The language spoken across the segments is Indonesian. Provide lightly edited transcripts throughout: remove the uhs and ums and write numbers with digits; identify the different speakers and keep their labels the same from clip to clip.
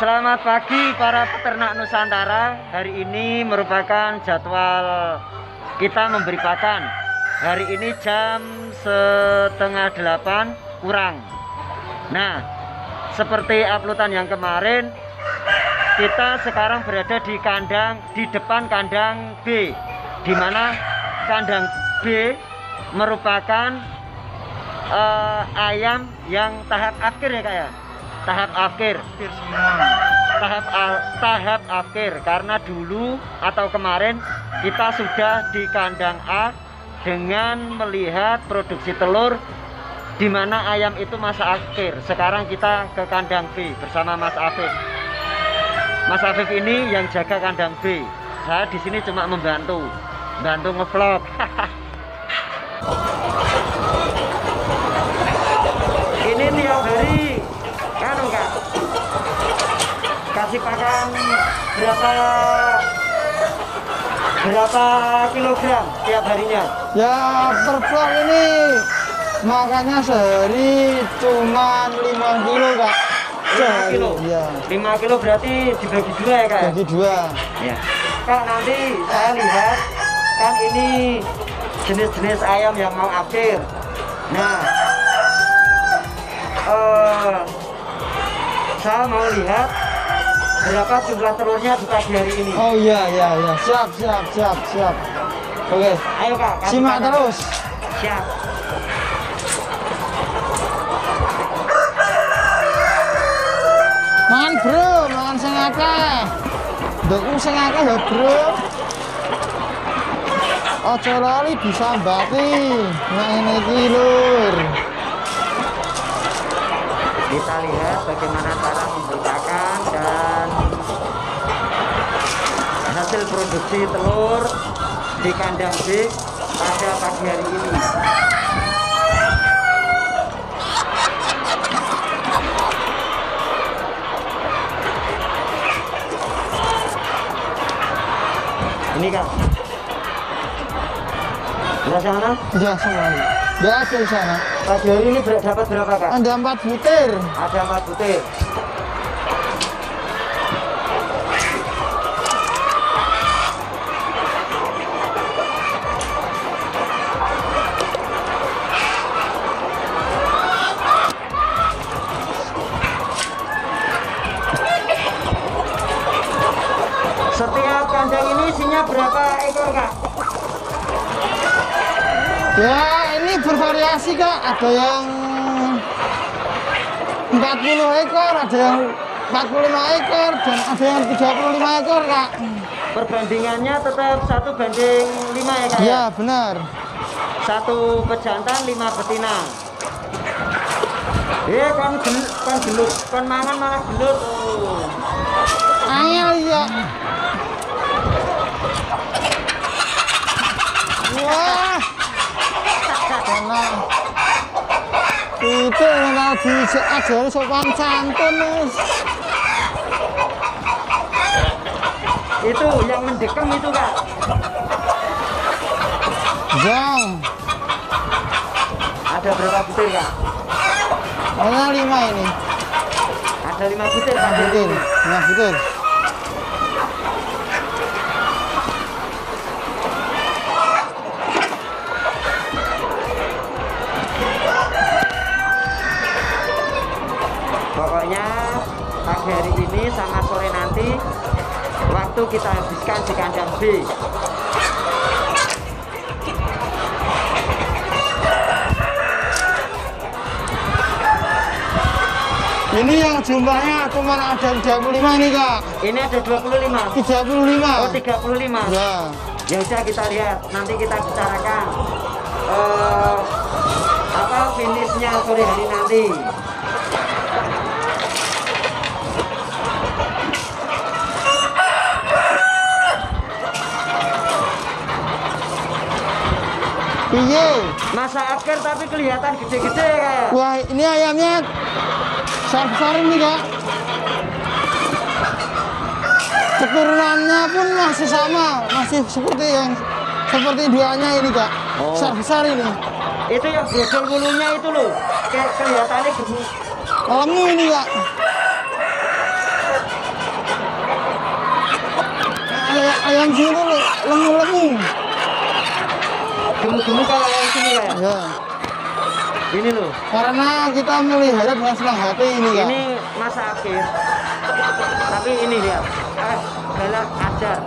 Speaker 1: Selamat pagi para peternak Nusantara. Hari ini merupakan jadwal kita memberi pakan. Hari ini jam 7:30 kurang. Nah, seperti uploadan yang kemarin, kita sekarang berada di depan kandang B, di mana kandang B merupakan ayam yang tahap akhir ya kak ya. Tahap akhir karena dulu atau kemarin kita sudah di kandang A dengan melihat produksi telur di mana ayam itu masa akhir. Sekarang kita ke kandang B bersama Mas Afif. Mas Afif ini yang jaga kandang B. Saya di sini cuma bantu ngevlog. Ini tiap hari Kak, kasih pakan berapa kilogram tiap harinya?
Speaker 2: Ya per vlog ini makannya sehari cuma 5 kilo kak.
Speaker 1: 5 kilo?
Speaker 2: Ya.
Speaker 1: 5 kilo berarti dibagi dua ya kak?
Speaker 2: Bagi dua
Speaker 1: ya. Kak, nanti saya lihat kan ini jenis-jenis ayam yang mau akhir. Nah, saya mau lihat berapa jumlah telurnya di pagi hari ini.
Speaker 2: Oh iya, siap. Oke,
Speaker 1: ayo kak,
Speaker 2: simak terus.
Speaker 1: Siap.
Speaker 2: Mangan bro, mangan sing akeh. Ndukku sing akeh ya bro. Ojo lali disambati. Nah ini iki lur.
Speaker 1: Kita lihat bagaimana cara memberi pakan dan hasil produksi telur di kandang B pada pagi hari ini. Ini kan di sana?
Speaker 2: Ya semua. Ya di sana.
Speaker 1: Pagi hari ini dapat berapa kak?
Speaker 2: Ada 4 butir.
Speaker 1: Ada 4 butir. Setiap kandang ini isinya berapa ekor kak?
Speaker 2: Ya ini bervariasi kak, ada yang 40 ekor, ada yang 45 ekor, dan ada yang 35 ekor kak.
Speaker 1: Perbandingannya tetap 1:5 ya kak?
Speaker 2: Ya benar.
Speaker 1: 1 pejantan 5 betina. Kon gelut, kon mangan malah gelut.
Speaker 2: Angel ya. Wah. Karena itu mau diajari sopan santun mas.
Speaker 1: Itu yang mendekem itu kak.
Speaker 2: Jang.
Speaker 1: Ada berapa butir kak?
Speaker 2: Hanya 5 ini.
Speaker 1: Ada 5 butir kak.
Speaker 2: Butir. Nah butir.
Speaker 1: Pokoknya pagi hari ini sama sore nanti waktu kita habiskan di kandang B.
Speaker 2: Ini yang jumlahnya cuma ada 35 nih kak.
Speaker 1: Ini ada 25.
Speaker 2: 35.
Speaker 1: Oh 35.
Speaker 2: Ya.
Speaker 1: Ya udah kita lihat, nanti kita bicarakan apa finishnya sore hari nanti.
Speaker 2: Iya.
Speaker 1: Masa akhir tapi kelihatan gede-gede kayak.
Speaker 2: Wah ini ayamnya besar ini kak. Keturunannya pun masih sama, masih seperti duanya ini kak. Besar ini.
Speaker 1: Itu yang bredol bulunya itu loh, kayak kelihatannya gemuk.
Speaker 2: Lemu ini kak. ayam sini tuh lemu-lemu.
Speaker 1: Gemuk-gemuk kalau yang sini ya.
Speaker 2: Ya.
Speaker 1: Ini loh.
Speaker 2: Karena kita melihara dengan senang hati ini Kak.
Speaker 1: Ini masa akhir. Tapi ini lihat. Galak ajar.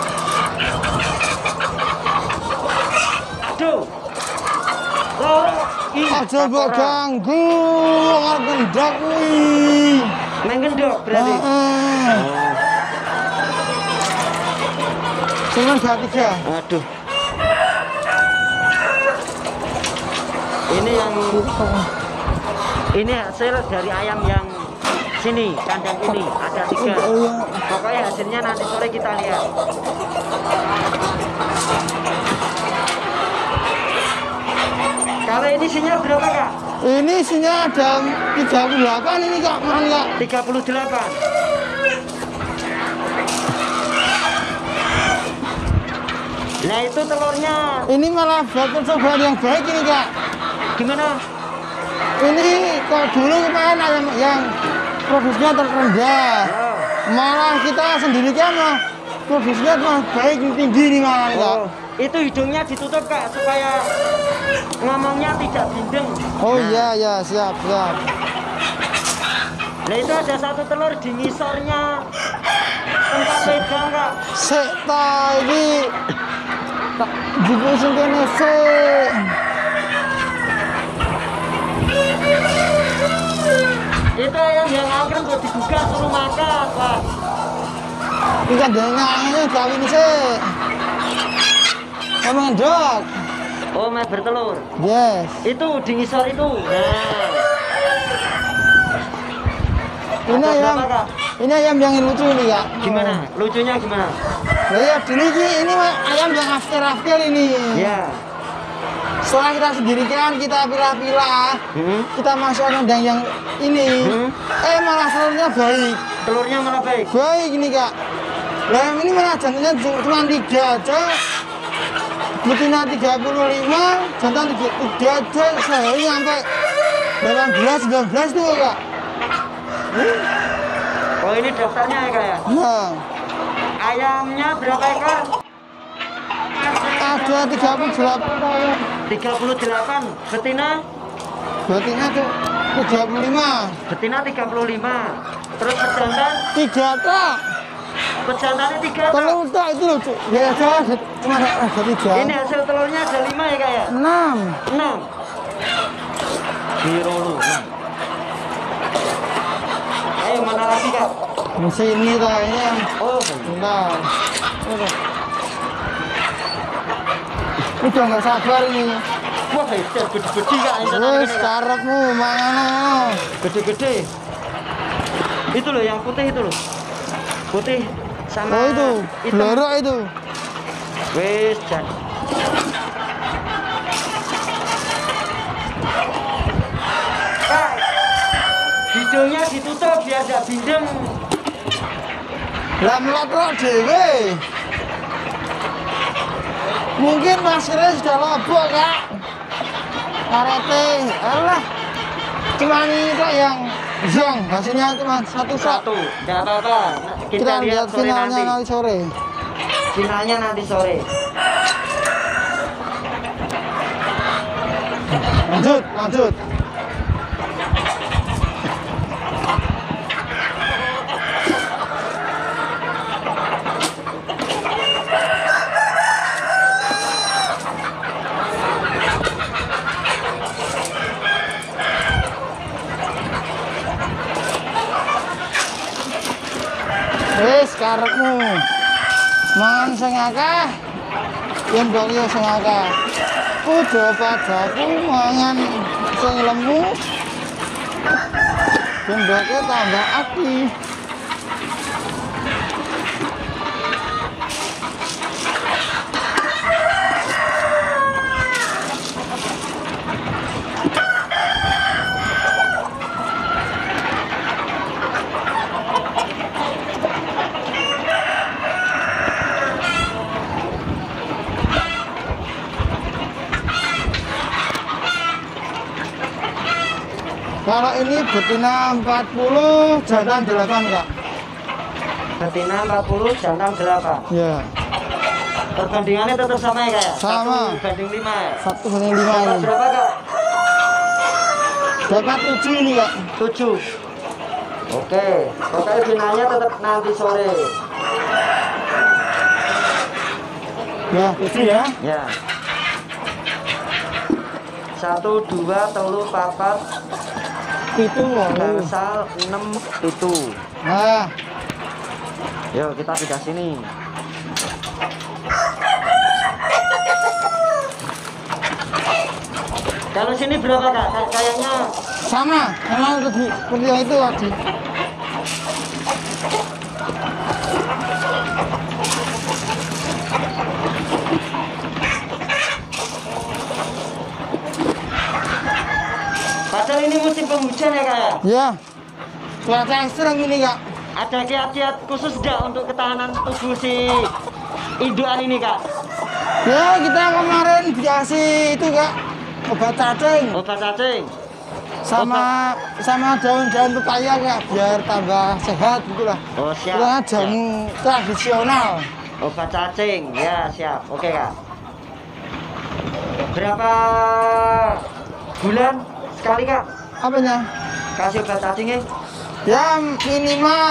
Speaker 1: Aduh. Loh.
Speaker 2: Aja mbok ganggu, wong gendok kuwi.
Speaker 1: Main gendok berarti.
Speaker 2: Cuman gak 3.
Speaker 1: Aduh. Ini hasil dari ayam yang sini, kandang ini ada 3. Pokoknya hasilnya nanti sore kita lihat. Kalau ini isinya berapa Kak?
Speaker 2: Ini isinya ada 38 ini Kak, kurang Kak.
Speaker 1: 38. Nah itu telurnya.
Speaker 2: Ini malah buat percobaan yang baik ini Kak.
Speaker 1: Gimana?
Speaker 2: Ini kok dulu kemarin ayam yang produksinya terendah. Malah kita sendiri kan mah produksinya mah baik tinggi nih malah Kak.
Speaker 1: Itu hidungnya ditutup Kak supaya ngomongnya tidak bindeng.
Speaker 2: Oh iya ya, siap.
Speaker 1: Nah itu ada 1 telur di ngisornya tempat pegang Kak.
Speaker 2: Sek ta iki tak dipusin kene sek.
Speaker 1: Itu ayam yang angker kok dibuka suruh makan Pak.
Speaker 2: Iki kan dengane kawin sik. Emang dok.
Speaker 1: Oh, mau bertelur.
Speaker 2: Yes.
Speaker 1: Itu di ngisor itu. Nah.
Speaker 2: Ini ayam yang lucu nih Kak.
Speaker 1: Gimana? Lucunya gimana?
Speaker 2: Nah, ya dulu ini ayam yang after ini.
Speaker 1: Ya.
Speaker 2: Setelah kita sendirikan, kita pilah-pilah, kita masuk kandang yang ini, malah telurnya baik.
Speaker 1: Telurnya malah baik?
Speaker 2: Baik ini Kak. Nah ini malah jantannya cuma 3 aja, betina 35, jantan 3 aja, sehari sampai 18-19 tuh Kak.
Speaker 1: Oh ini daftarnya ya Kak ya?
Speaker 2: Nah.
Speaker 1: Ayamnya berapa ekor?
Speaker 2: Ada 38.
Speaker 1: 38. Betina?
Speaker 2: Betina tuh 35.
Speaker 1: Betina 35. Terus pejantan?
Speaker 2: 3 tak.
Speaker 1: Pejantannya 3 tak?
Speaker 2: Telur tak itu loh. Ya cuma ada 3.
Speaker 1: Ini hasil telurnya ada 5 ya Kak ya?
Speaker 2: 6.
Speaker 1: 6. Biru lu. Ayo mana lagi Kak?
Speaker 2: Sini tak ini yang.
Speaker 1: Oh,
Speaker 2: bentar. Udah nggak sabar ini.
Speaker 1: Wah, gede-gede Kak.
Speaker 2: Wes karepmu mangan.
Speaker 1: Gede-gede. Itu loh yang putih itu loh. Putih sama
Speaker 2: Oh itu, blorok itu.
Speaker 1: Wes jan. Kak, hidungnya ditutup biar gak bindeng.
Speaker 2: Lah melotrok dhewe. Mungkin maskernya sudah lobok Kak. Karete, alah. Cuma ini Kak yang zong, hasilnya cuma satu.
Speaker 1: Nggak apa-apa. Kita lihat sore
Speaker 2: finalnya nanti sore.
Speaker 1: Finalnya nanti sore.
Speaker 2: Lanjut. Wis karepmu. Mangan sing akeh. Yen mbok yo sing akeh. Kudu padaku mangan sing lemu. Ben mboknya tambah aktif. Kalau ini betina 40, jantan 8 Kak.
Speaker 1: Betina 40, jantan 8.
Speaker 2: Ya.
Speaker 1: Perbandingannya tetap sama ya kak ya?
Speaker 2: Sama.
Speaker 1: 1 banding 5 ya?
Speaker 2: 1/5
Speaker 1: Dapat
Speaker 2: ini.
Speaker 1: berapa kak?
Speaker 2: Dapat 7 ini kak.
Speaker 1: 7. Oke, pokoknya finalnya tetap nanti sore.
Speaker 2: Ya, 7 ya.
Speaker 1: Ya. 1, 2, 3, 4,
Speaker 2: Itu loh.
Speaker 1: gangsal 6 itu.
Speaker 2: Nah,
Speaker 1: Yuk kita pindah sini. Kalau sini berapa kak? Kayaknya
Speaker 2: sama. Emang seperti yang itu tadi.
Speaker 1: padahal ini musim penghujan ya kak ya?
Speaker 2: Ya. Cuaca ekstrem ini kak.
Speaker 1: Ada kiat-kiat khusus nggak untuk ketahanan tubuh si indukan ini kak?
Speaker 2: Ya, kita kemarin dikasih itu kak. Obat cacing.
Speaker 1: Obat cacing.
Speaker 2: Sama daun-daun pepaya kak, biar tambah sehat gitu lah.
Speaker 1: Oh siap.
Speaker 2: Kita
Speaker 1: siap.
Speaker 2: jamu tradisional.
Speaker 1: Obat cacing, ya siap. Oke kak. Berapa bulan sekali kak?
Speaker 2: Apanya?
Speaker 1: Kasih obat cacingnya?
Speaker 2: Ya minimal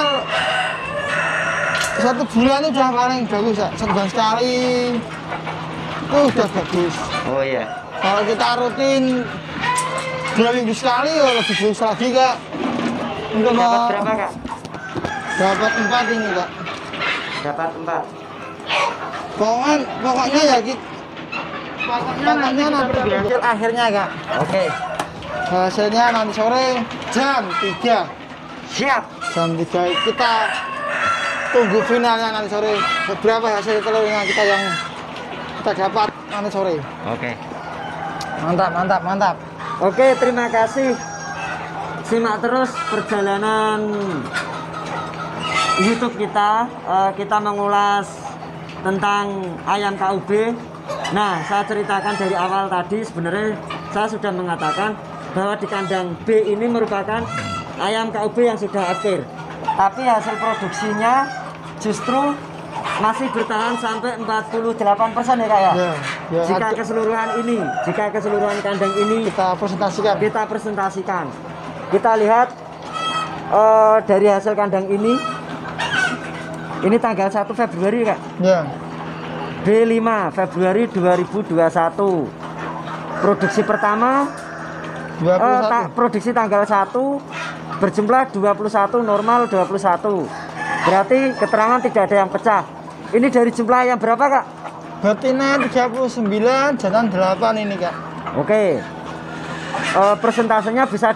Speaker 2: 1 bulan itu udah paling bagus kak. 1 bulan sekali itu udah bagus.
Speaker 1: Oh iya.
Speaker 2: Kalau kita rutin 2 minggu sekali ya lebih bagus lagi kak. Untuk
Speaker 1: Dapat berapa kak?
Speaker 2: dapat 4 ini kak.
Speaker 1: Dapat 4.
Speaker 2: Pokoknya ya gitu. Pokoknya nanti hasil akhirnya kak.
Speaker 1: Oke.
Speaker 2: Hasilnya nanti sore jam 3.
Speaker 1: Siap.
Speaker 2: Jam 3 kita tunggu finalnya nanti sore. Berapa hasil telurnya kita yang kita dapat nanti sore.
Speaker 1: Oke.
Speaker 2: Mantap.
Speaker 1: Oke, terima kasih. Simak terus perjalanan YouTube kita. Kita mengulas tentang ayam KUB. Nah, saya ceritakan dari awal tadi sebenarnya saya sudah mengatakan bahwa di kandang B ini merupakan ayam KUB yang sudah akhir. Tapi hasil produksinya justru masih bertahan sampai 48% ya kak ya?
Speaker 2: Ya,
Speaker 1: Jika keseluruhan kandang ini
Speaker 2: kita
Speaker 1: presentasikan. Kita lihat dari hasil kandang ini tanggal 1 Februari kak.
Speaker 2: Ya.
Speaker 1: B5 Februari 2021. Produksi pertama
Speaker 2: 21.
Speaker 1: produksi tanggal 1 berjumlah 21, normal 21. Berarti keterangan tidak ada yang pecah. Ini dari jumlah yang berapa kak?
Speaker 2: Betina 39, jantan 8 ini kak.
Speaker 1: Oke. Persentasenya bisa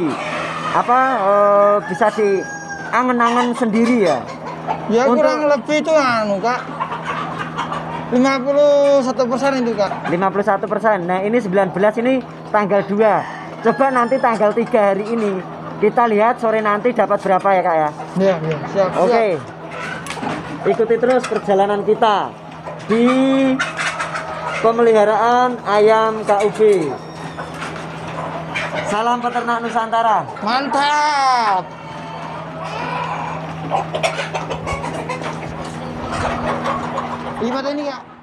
Speaker 1: bisa diangen-angen sendiri ya.
Speaker 2: Ya
Speaker 1: Untuk-
Speaker 2: kurang lebih itu kak 51% itu kak.
Speaker 1: 51%. Nah ini 19 ini tanggal 2. Coba nanti tanggal 3 hari ini kita lihat sore nanti dapat berapa ya kak ya.
Speaker 2: Ya, siap.
Speaker 1: Oke. Ikuti terus perjalanan kita di pemeliharaan ayam KUB. Salam peternak Nusantara.
Speaker 2: Mantap. Lipat ini kak.